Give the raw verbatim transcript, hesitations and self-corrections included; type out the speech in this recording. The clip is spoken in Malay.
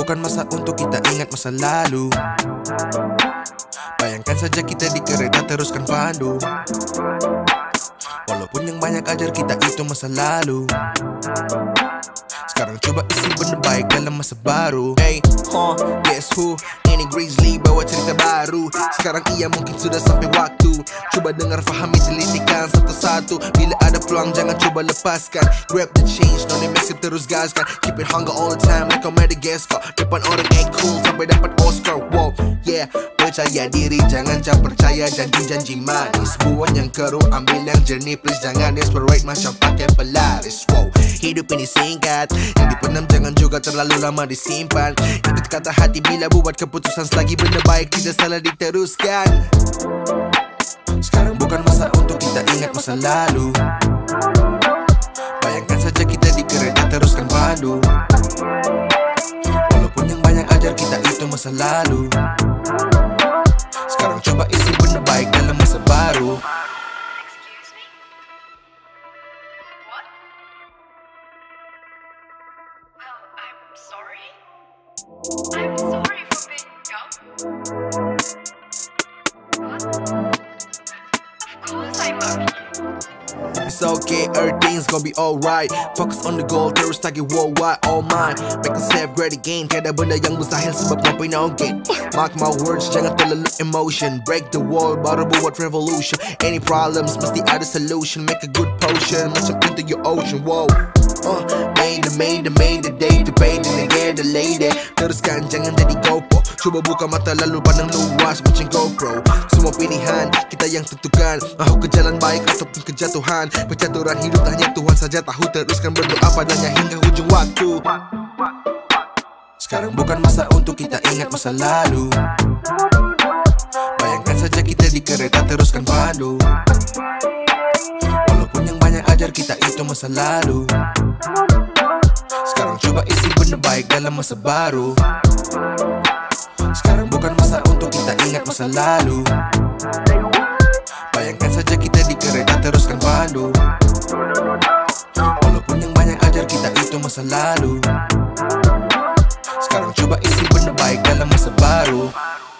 bukan masa untuk kita ingat masa lalu. Bayangkan saja kita di kereta teruskan pandu. Walaupun yang banyak ajar kita itu masa lalu. Sekarang coba isi benda baik dalam masa baru. Hey, huh, guess who? Ini Grizzly bawa cerita baru. Sekarang ia mungkin sudah sampai waktu. Coba dengar, fahami, telitikan satu-satu. Bila ada peluang jangan coba lepaskan. Grab the change, no need message terus gaskan. Keep it hunger all the time like a Madagascar. Depan orang act cool sampai dapat Oscar. Wow, yeah, percaya diri jangan jangan percaya janji-janji manis. Buang yang keruh ambil yang jernih. Please jangan desperate macam pakai pelaris. Wow, hidup ini singkat, yang dipendam jangan juga terlalu lama disimpan. Ikut kata hati bila buat keputusan. Selagi benda baik tidak salah diteruskan. Sekarang bukan masa untuk kita ingat masa lalu. Bayangkan saja kita di kereta teruskan pandu. Walaupun yang banyak ajar kita itu masa lalu. Sekarang coba isi benda baik dalam masa baru. Sorry? I'm sorry for being young. Of course I love you. It's okay, everything's gonna be alright. Focus on the goal, terus target worldwide, all mine. Make yourself great again. Tiada benda yang mustahil sebab mampu inaugate. Mark my words, jangan terlalu emotion. Break the wall, baru buat revolution. Any problems, mesti ada solution. Make a good potion, macam into your ocean, wow. Uh, made the, made the, made the day to pay the negara the lady. Teruskan, jangan jadi GoPro. Coba buka mata lalu pandang luas macam GoPro. Semua pilihan, kita yang tentukan. Mahu ke jalan baik ataupun kejatuhan. Percaturan hidup hanya Tuhan saja tahu. Teruskan berdoa padanya hingga ujung waktu. Sekarang bukan masa untuk kita ingat masa lalu. Bayangkan saja kita di kereta teruskan pandu. Walaupun yang banyak ajar kita itu masa lalu. Sekarang coba isi benda baik dalam masa baru. Sekarang bukan masa untuk kita ingat masa lalu. Bayangkan saja kita di kereta teruskan pandu. Walaupun yang banyak ajar kita itu masa lalu. Sekarang coba isi benda baik dalam masa baru.